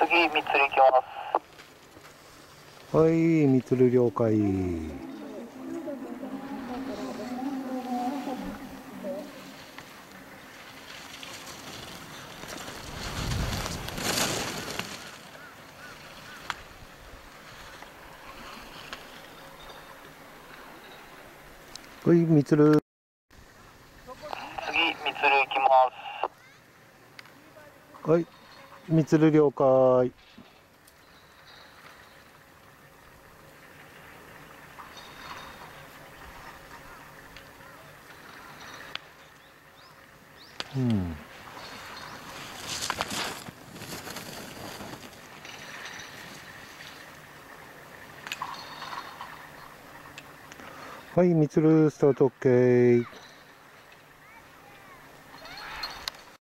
次、みつる行きます。 はい、みつる了解。はい、みつる。 次、みつる行きます。 はい、みつる了解。うん。はい、みつるスタート OK。